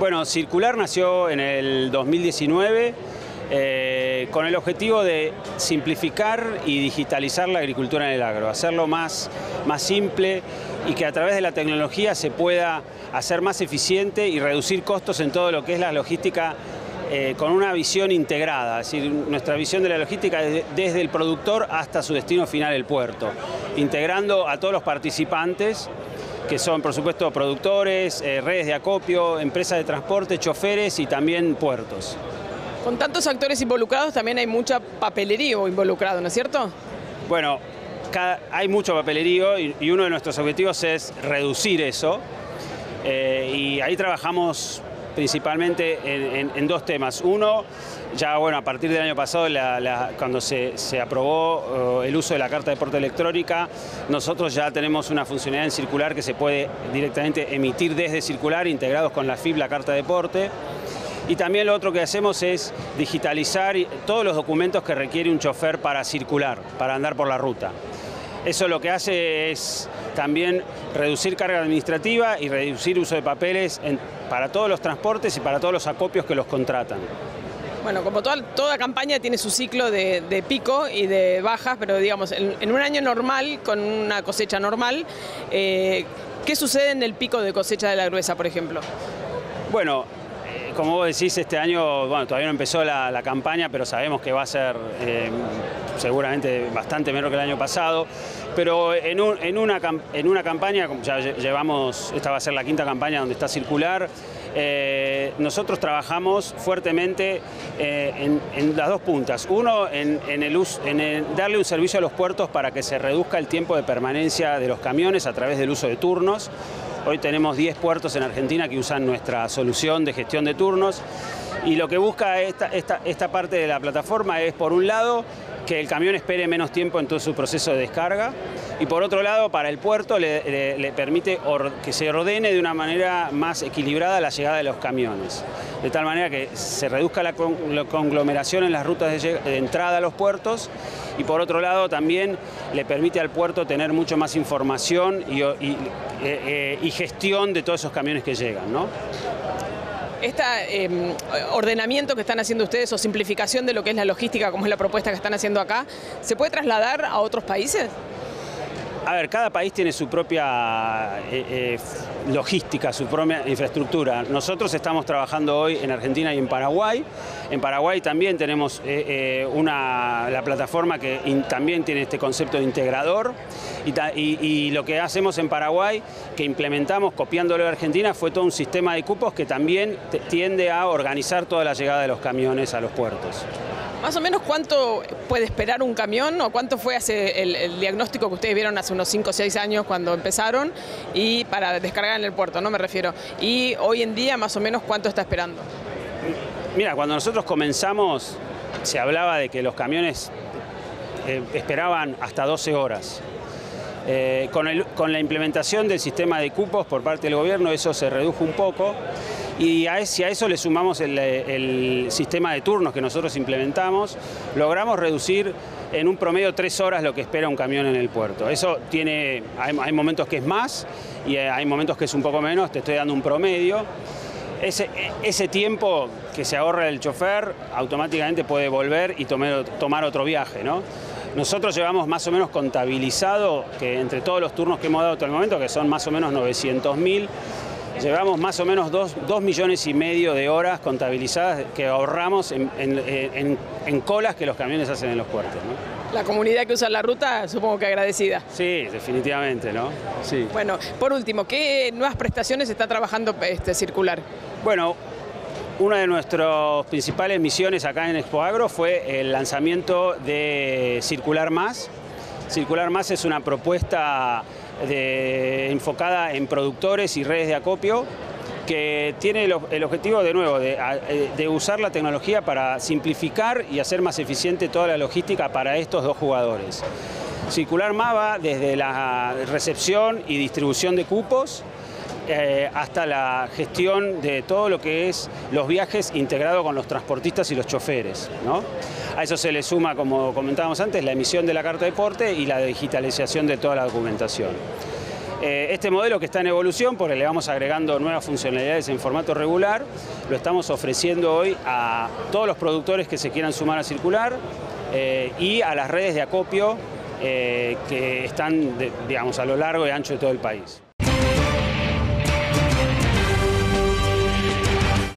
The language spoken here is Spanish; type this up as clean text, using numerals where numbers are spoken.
Bueno, Circular nació en el 2019 con el objetivo de simplificar y digitalizar la agricultura en el agro, hacerlo más simple y que a través de la tecnología se pueda hacer más eficiente y reducir costos en todo lo que es la logística con una visión integrada, es decir, nuestra visión de la logística es desde el productor hasta su destino final, el puerto, integrando a todos los participantes, que son, por supuesto, productores, redes de acopio, empresas de transporte, choferes y también puertos. Con tantos actores involucrados también hay mucha papelería involucrado, ¿no es cierto? Bueno, hay mucho papelerío y uno de nuestros objetivos es reducir eso. Y ahí trabajamos principalmente en dos temas. Uno, ya bueno, a partir del año pasado, cuando se aprobó el uso de la carta de porte electrónica, nosotros ya tenemos una funcionalidad en Circular que se puede directamente emitir desde Circular, integrados con la FIP, la carta de porte. Y también lo otro que hacemos es digitalizar todos los documentos que requiere un chofer para circular, para andar por la ruta. Eso lo que hace es también reducir carga administrativa y reducir uso de papeles para todos los transportes y para todos los acopios que los contratan. Bueno, como toda campaña tiene su ciclo de pico y de bajas, pero digamos, en un año normal, con una cosecha normal, ¿qué sucede en el pico de cosecha de la gruesa, por ejemplo? Bueno, como vos decís, este año, bueno, todavía no empezó la campaña, pero sabemos que va a ser seguramente bastante menor que el año pasado. Pero en una campaña, ya llevamos, esta va a ser la quinta campaña donde está Circular, nosotros trabajamos fuertemente en las dos puntas. Uno, en darle un servicio a los puertos para que se reduzca el tiempo de permanencia de los camiones a través del uso de turnos. Hoy tenemos 10 puertos en Argentina que usan nuestra solución de gestión de turnos y lo que busca esta parte de la plataforma es, por un lado, que el camión espere menos tiempo en todo su proceso de descarga y, por otro lado, para el puerto le permite que se ordene de una manera más equilibrada la llegada de los camiones, de tal manera que se reduzca la conglomeración en las rutas de entrada a los puertos y, por otro lado, también le permite al puerto tener mucho más información y gestión de todos esos camiones que llegan, ¿no? Este ordenamiento que están haciendo ustedes o simplificación de lo que es la logística, como es la propuesta que están haciendo acá, ¿se puede trasladar a otros países? A ver, cada país tiene su propia logística, su propia infraestructura. Nosotros estamos trabajando hoy en Argentina y en Paraguay. En Paraguay también tenemos la plataforma que también tiene este concepto de integrador. Y lo que hacemos en Paraguay, que implementamos copiándolo de Argentina, fue todo un sistema de cupos que también tiende a organizar toda la llegada de los camiones a los puertos. ¿Más o menos cuánto puede esperar un camión o cuánto fue el diagnóstico que ustedes vieron hace unos 5 o 6 años cuando empezaron y para descargar en el puerto, no me refiero? Y hoy en día más o menos cuánto está esperando. Mira, cuando nosotros comenzamos se hablaba de que los camiones esperaban hasta 12 horas. Con la implementación del sistema de cupos por parte del gobierno eso se redujo un poco. Y si a eso le sumamos el sistema de turnos que nosotros implementamos, logramos reducir en un promedio 3 horas lo que espera un camión en el puerto. Eso hay momentos que es más y hay momentos que es un poco menos, te estoy dando un promedio. Ese tiempo que se ahorra el chofer automáticamente puede volver y tomar otro viaje, ¿no? Nosotros llevamos más o menos contabilizado que entre todos los turnos que hemos dado hasta el momento, que son más o menos 900.000, llevamos más o menos 2,5 millones de horas contabilizadas que ahorramos en colas que los camiones hacen en los puertos, ¿no? La comunidad que usa la ruta, supongo que agradecida. Sí, definitivamente, ¿no? Sí. Bueno, por último, ¿qué nuevas prestaciones está trabajando Circular? Bueno, una de nuestras principales misiones acá en Expo Agro fue el lanzamiento de Circular Más. Circular Más es una propuesta enfocada en productores y redes de acopio que tiene el objetivo, de nuevo, de usar la tecnología para simplificar y hacer más eficiente toda la logística para estos dos jugadores. Circular Más va desde la recepción y distribución de cupos hasta la gestión de todo lo que es los viajes integrado con los transportistas y los choferes, ¿no? A eso se le suma, como comentábamos antes, la emisión de la carta de porte y la digitalización de toda la documentación. Este modelo, que está en evolución, porque le vamos agregando nuevas funcionalidades en formato regular, lo estamos ofreciendo hoy a todos los productores que se quieran sumar a Circular y a las redes de acopio que están, digamos, a lo largo y ancho de todo el país.